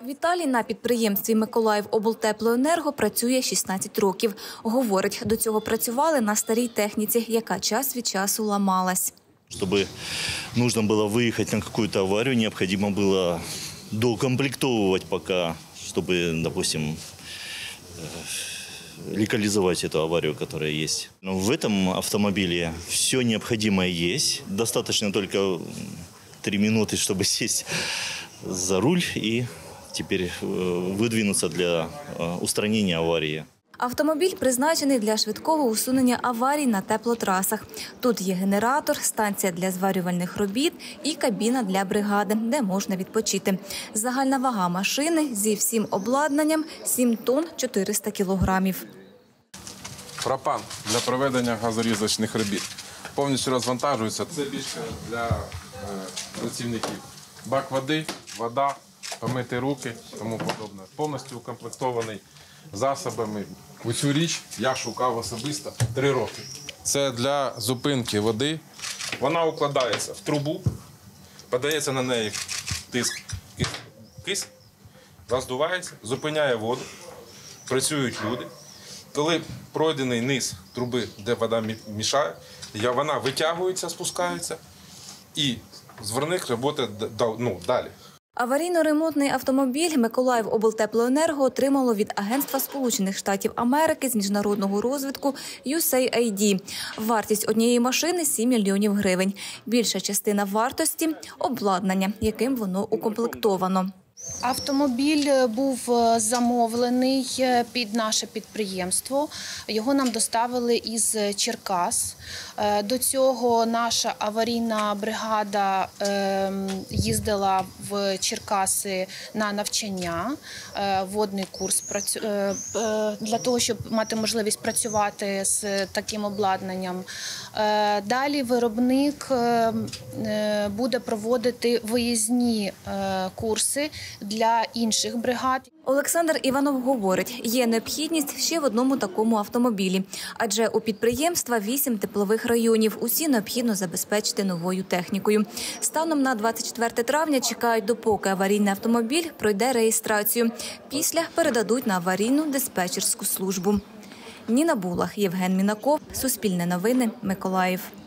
Віталій на підприємстві «Миколаївоблтеплоенерго» працює 16 років. Говорить, до цього працювали на старій техніці, яка час від часу ламалась. Чтобы нужно было выехать на какую-то аварию, необходимо было доукомплектовывать пока, чтобы, допустим, локализовать эту аварию, которая есть. Но в этом автомобиле все необходимое есть. Достаточно только 3 минуты, чтобы сесть за руль и теперь выдвинуться для устранения аварии. Автомобіль призначений для швидкого усунення аварій на теплотрасах. Тут є генератор, станція для зварювальних робіт і кабіна для бригади, де можна відпочити. Загальна вага машини зі всім обладнанням – 7 тонн 400 кілограмів. Пропан для проведення газорізочних робіт. Повністю розвантажується. Це більше для працівників. Бак води, вода, помити руки, тому подобне. Повністю укомплектований засобами. Оцю річ я шукав особисто 3 роки. Це для зупинки води. Вона укладається в трубу, подається на неї тиск, кисень, роздувається, зупиняє воду, працюють люди. Коли пройдений низ труби, де вода мішає, вона витягується, спускається і зверник працює далі. Аварійно-ремонтний автомобіль «Миколаївоблтеплоенерго» отримало від Агентства Сполучених Штатів Америки з міжнародного розвитку USAID. Вартість однієї машини – 7 мільйонів гривень. Більша частина вартості – обладнання, яким воно укомплектовано. Автомобіль був замовлений під наше підприємство. Його нам доставили із Черкас. До цього наша аварійна бригада їздила в Черкаси на навчання, водний курс, для того, щоб мати можливість працювати з таким обладнанням. Далі виробник буде проводити виїзні курси для інших бригад. Олександр Іванов говорить, є необхідність ще в одному такому автомобілі. Адже у підприємства 8 теплових районів. Усі необхідно забезпечити новою технікою. Станом на 24 травня чекають, допоки аварійний автомобіль пройде реєстрацію. Після передадуть на аварійну диспетчерську службу. Ніна Булах, Євген Мінаков, Суспільне новини, Миколаїв.